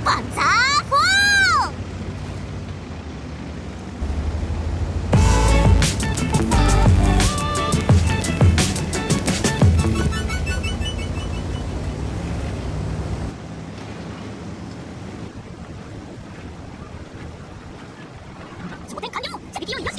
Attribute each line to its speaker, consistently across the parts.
Speaker 1: パンツァー4。装填完了。射撃用意よしです。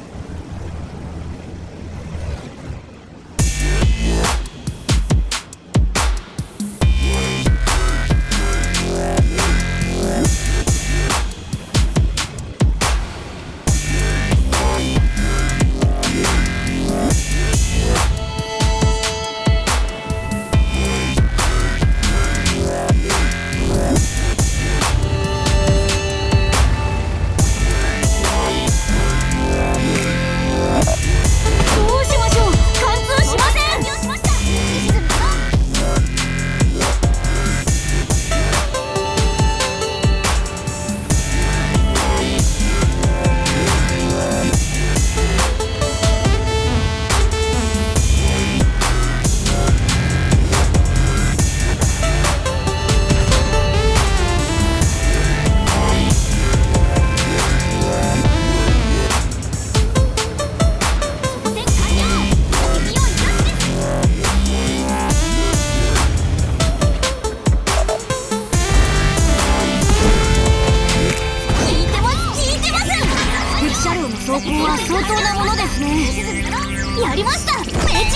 Speaker 1: 走行は相当なものですね。やりました。命中です。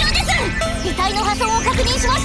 Speaker 1: 機体の破損を確認しました。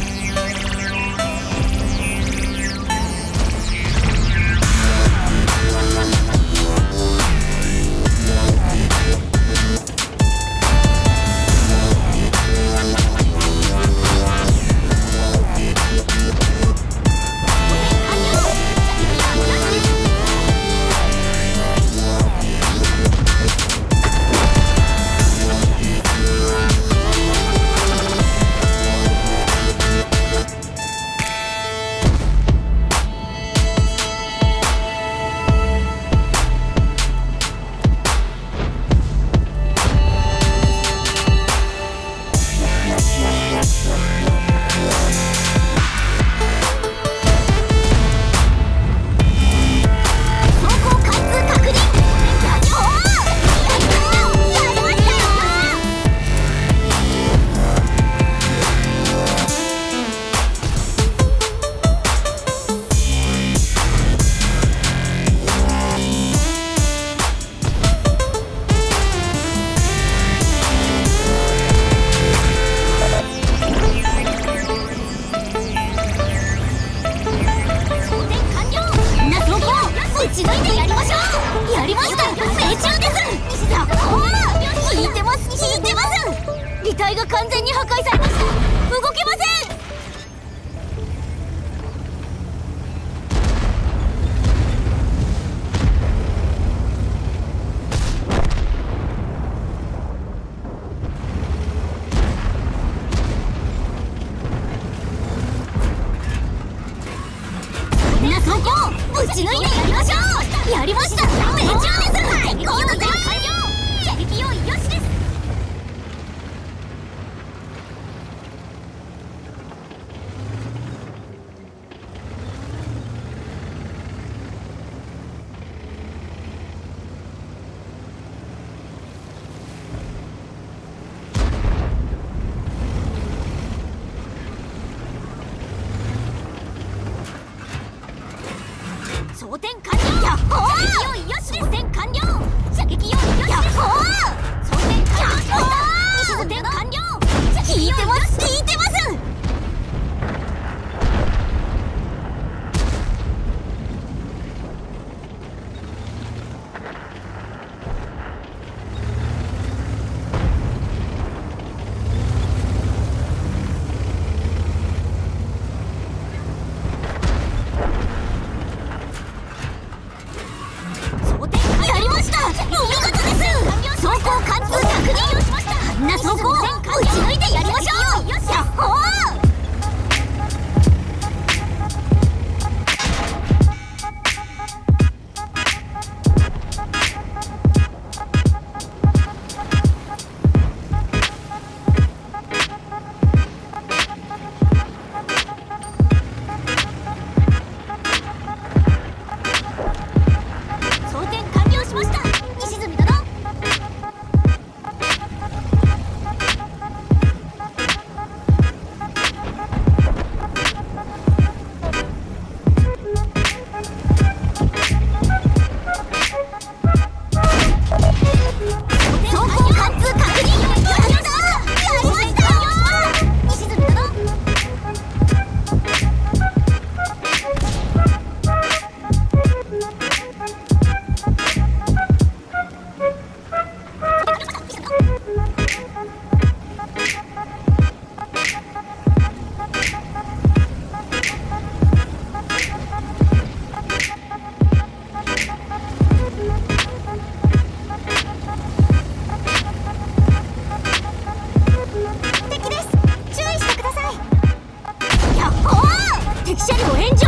Speaker 1: 機体が完全に破壊されました。動けません。みんな走行ぶち抜いてやりましょう。やりました。命中です。最高だぜ。射撃用意よしです。装填完了。やっほー。射撃用意よしです。装填完了。射撃用意よしです。やっほー。装填完了。装填完了。聞いてます。聞いてます。お見事です。走行貫通確認をしました。みんな走行ぶちご返事